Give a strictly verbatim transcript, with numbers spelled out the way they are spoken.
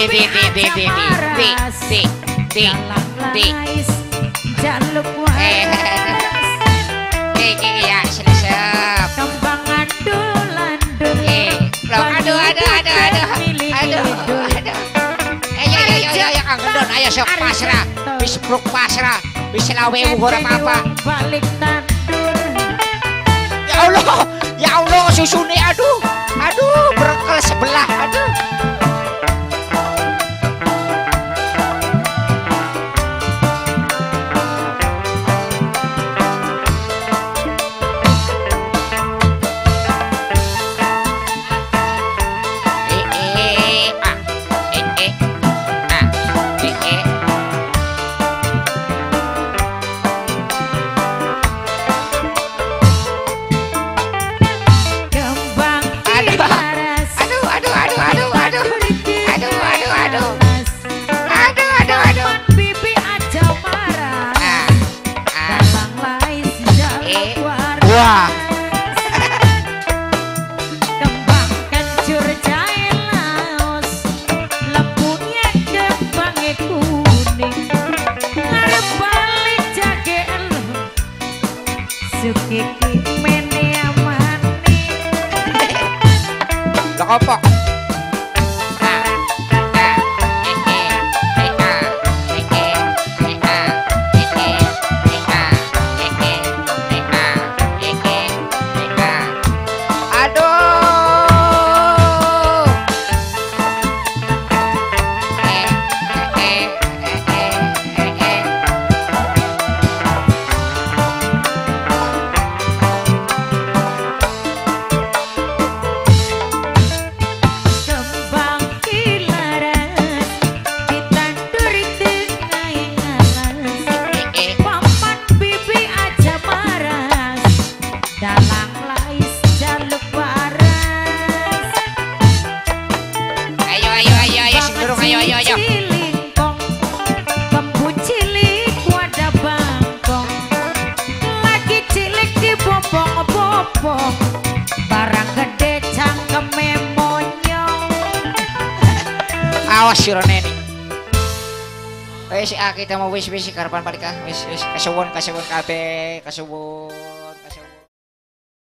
di di di di di di di di di jaluk waras iki ya selesai kembang andul-andul aduh aduh aduh aduh aduh aduh aduh ayo ayo ayo ayo kang gendon ayo sok pasrah wis bruk pasrah wis lawe ora apa-apa balik tandur ya Allah ya Allah susune aduh aduh berkel sebelah aduh kembang kencur jahe laos lempunya kembangnya kuning ngarep balik jage elu sukiki mene amani lho kopok ayo ayo ayo cilingkong kembu cilik wadah bangkong lagi cilik di bopong-bopong barang gede cangkeme monyong awas sirone ini wis ah kita mau wis wis karepan balik ah wis wis kasuwun kasuwun kabeh kasuwun